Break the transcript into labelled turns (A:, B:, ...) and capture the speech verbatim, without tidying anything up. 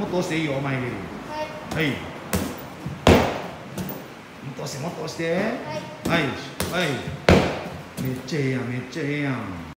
A: もっと押していいよ、前蹴り。はい。もっと押して、もっと押して。はい。はい。はい。めっちゃええやん、めっちゃええやん。